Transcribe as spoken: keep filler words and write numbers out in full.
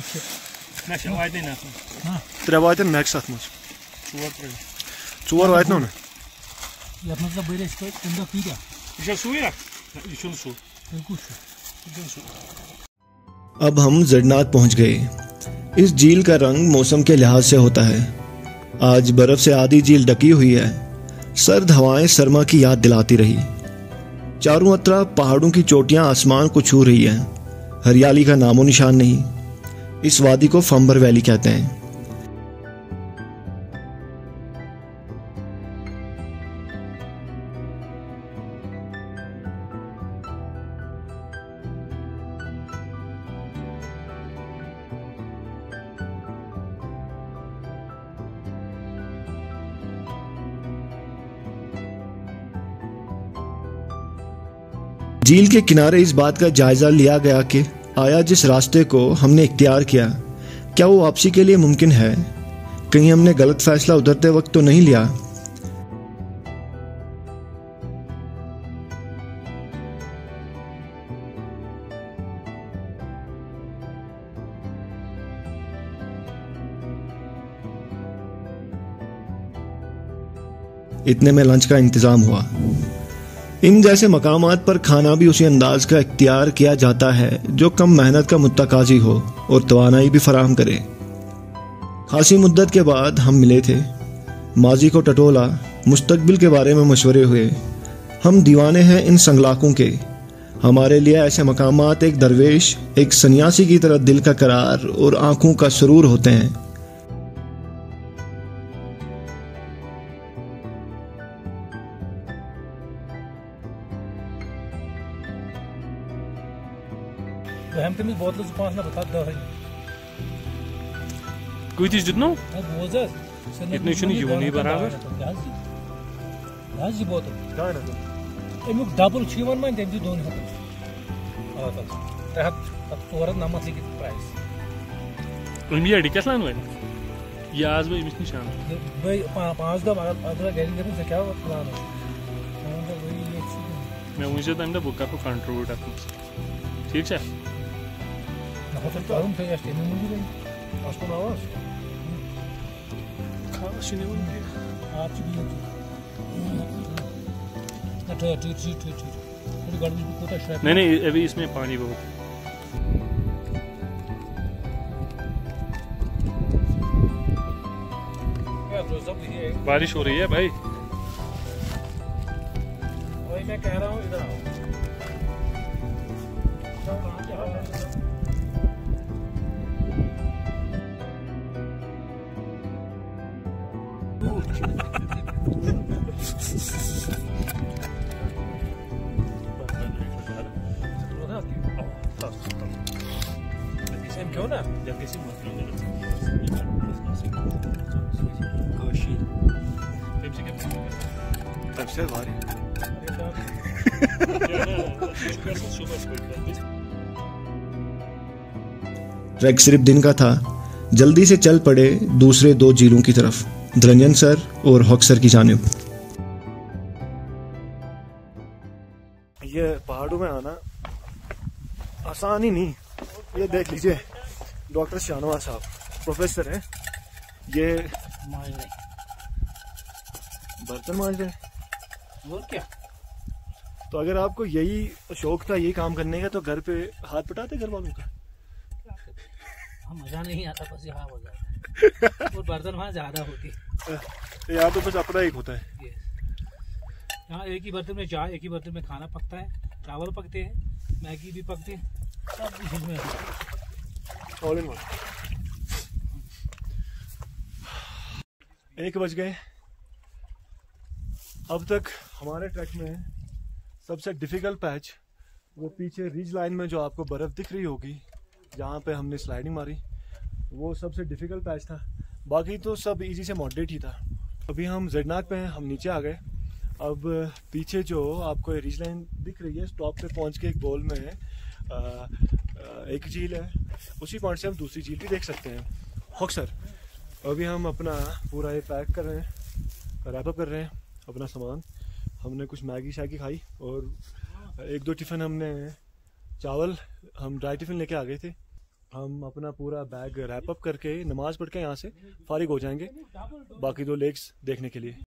त्रे वातन मैक्स अत मज चोर वात ना अब हम जड़नाथ पहुंच गए। इस झील का रंग मौसम के लिहाज से होता है। आज बर्फ से आधी झील ढकी हुई है। सर्द हवाएं सरमा की याद दिलाती रही। चारों तरफ पहाड़ों की चोटियां आसमान को छू रही हैं। हरियाली का नामो निशान नहीं। इस वादी को फंबर वैली कहते हैं। झील के किनारे इस बात का जायजा लिया गया कि आया जिस रास्ते को हमने इख्तियार किया, क्या वो वापसी के लिए मुमकिन है? कहीं हमने गलत फैसला उतरते वक्त तो नहीं लिया? इतने में लंच का इंतजाम हुआ। इन जैसे मकामात पर खाना भी उसी अंदाज का इख्तियार किया जाता है जो कम मेहनत का मुत्तकाजी हो और तवानाई भी फराहम करे। खासी मुद्दत के बाद हम मिले थे। माजी को टटोला, मुस्तकबिल के बारे में मशवरे हुए। हम दीवाने हैं इन संगलाकों के। हमारे लिए ऐसे मकामात एक दरवेश, एक सन्यासी की तरह दिल का करार और आंखों का सुरूर होते हैं। हम तमिस बोतल पांच ना बता दह कूतिस दितनो बोझ इतने छुनी जीवनी बराबर याज जी बोतल एमुक डबल छ वन मान तम दोन हत त्रे हत ोर नमत लिखित प्राइस इंडिया डिकस लान वन ये आज वो इमिस निशान भाई पांच दो अगर गैरी करन से क्या प्लान है मैं मुझे तम द बुक को कंट्रोल अत ठीक है। Warum fährt er stehen? Nur wieder. Hast du noch was? Kannst du nicht mehr? आप चुकी है। ना तो ठीक ठीक ठीक ठीक। मेरी गाड़ी में कोता शायद। नहीं नहीं अभी इसमें पानी बहुत है। बारिश हो रही है भाई। वही मैं कह रहा हूँ इधर आओ। क्यों ना जब किसी ट्रैक सिर्फ दिन का था। जल्दी से चल पड़े दूसरे दो झीलों की तरफ, धरंजन सर और हॉक्सर की जानिब। ये पहाड़ों में आना आसान ही नहीं। ये देख लीजिए, डॉक्टर शाहनवाज साहब प्रोफेसर हैं। ये बर्तन मांज रहे और क्या। तो अगर आपको यही शौक था, यही काम करने का, तो घर पे हाथ पटाते घर वालों का? मजा नहीं आता, बस यहाँ मजा आता है। और बर्तन वहाँ ज्यादा होती है। यहाँ तो बस अपना एक होता है। यहाँ एक ही बर्तन में चाय, एक ही बर्तन में खाना पकता है, चावल पकते हैं, मैगी भी पकते हैं, सब कुछ इसमें ऑल इन वन। एक बज गए। अब तक हमारे ट्रैक में सबसे डिफिकल्ट पैच वो पीछे रिज लाइन में जो आपको बर्फ दिख रही होगी, जहाँ पे हमने स्लाइडिंग मारी, वो सबसे डिफिकल्ट पैच था। बाकी तो सब इजी से मॉडरेट ही था। अभी हम ज़ेडनाथ पे हैं, हम नीचे आ गए। अब पीछे जो आपको रिज लाइन दिख रही है, स्टॉप पे पहुँच के एक गोल में आ, आ, एक झील है, उसी पॉइंट से हम दूसरी झील भी देख सकते हैं, हॉक्सर। अभी हम अपना पूरा ये पैक कर रहे हैं, रैप अप कर रहे हैं अपना सामान। हमने कुछ मैगी शैगी खाई और एक दो टिफ़िन हमने चावल हम ड्राई टिफ़िन लेके आ गए थे। हम अपना पूरा बैग रैप अप करके नमाज पढ़ के यहाँ से फारिग हो जाएंगे बाकी दो लेक्स देखने के लिए।